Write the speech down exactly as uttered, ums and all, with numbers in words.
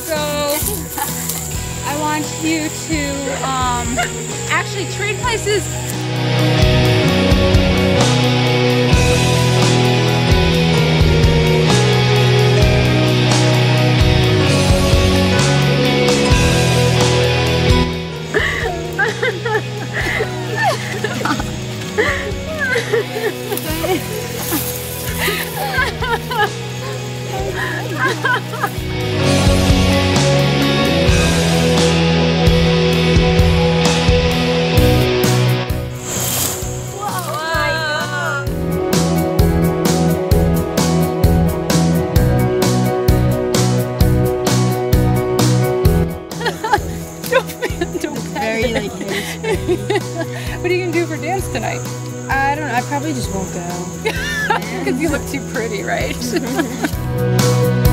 go. I want you to um, actually trade places. Very like What are you gonna do for dance tonight? I don't know. I probably just won't go. Because you look too pretty, right?